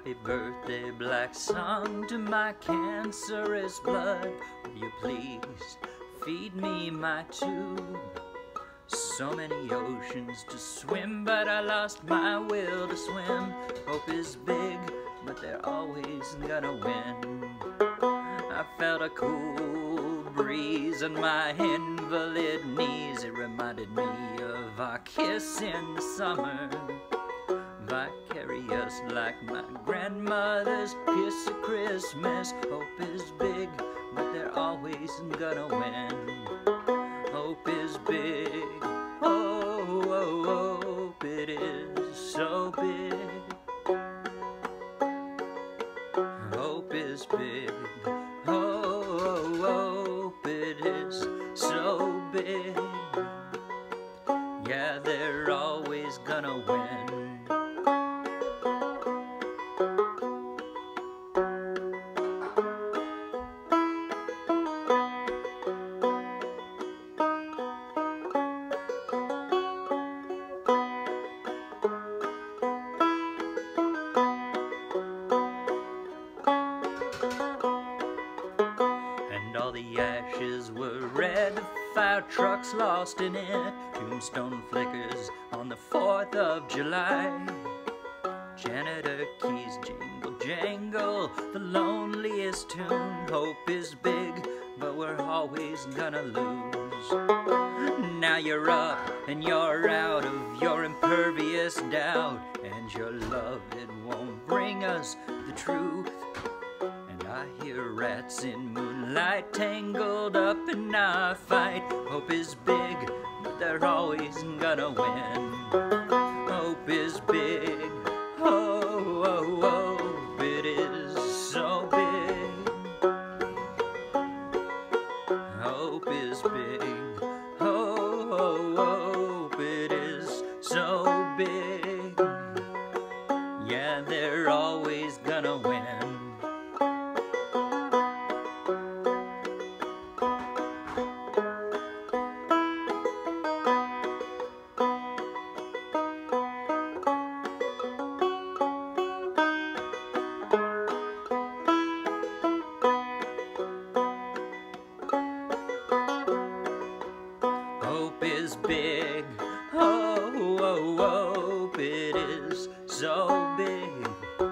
Happy birthday, black sun, to my cancerous blood. Will you please feed me my tube? So many oceans to swim, but I lost my will to swim. Hope is big, but they're always gonna win. I felt a cool breeze on my invalid knees. It reminded me of our kiss in the summer. Vicarious like my grandmother's kiss at Christmas. Hope is big, but they're always gonna win. Hope is big, oh, oh, hope it is so big. Hope is big, oh, oh, hope it is so big. Yeah, they're always gonna win. And all the ashes were red, the fire trucks lost in it. Tombstone flickers on the 4th of July. Janitor keys jingle jangle, the loneliest tune. Hope is big, but we're always gonna lose. Now you're up and you're out of your impervious doubt, and your love, it won't bring us the truth. I hear rats in moonlight tangled up in our fight. Hope is big, but they're always gonna win. Hope is big, oh, oh, oh, it is so big. Hope is big, oh, oh, oh, it is so big. Yeah, they're always gonna win. Hope is big, oh, oh, oh, hope it is so big.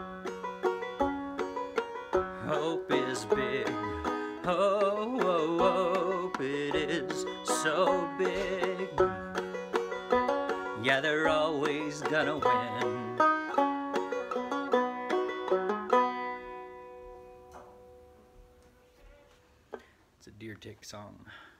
Hope is big, oh, oh, oh, hope it is so big. Yeah, they're always gonna win. It's a deer tick song.